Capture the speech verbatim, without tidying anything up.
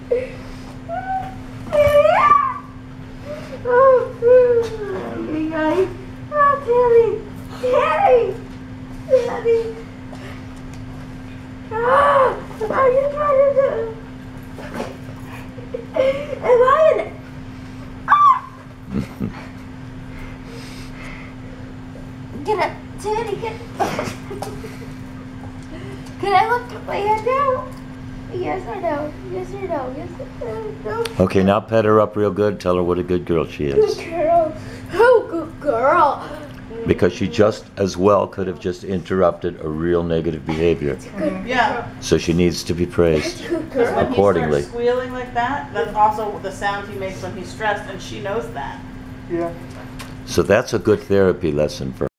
Tanny! Tanny! Tanny! Ah! What are you trying to do? Am I in it? Ah! Get up, Tanny, get Can I look at my head now? Yes or no? Yes or no? Yes or no? Okay, now pet her up real good. Tell her what a good girl she is. Good girl. Oh, good girl. Because she just as well could have just interrupted a real negative behavior. Yeah. So she needs to be praised Because when accordingly. he starts squealing like that, that's also the sound he makes when he's stressed, and she knows that. Yeah. So that's a good therapy lesson for her.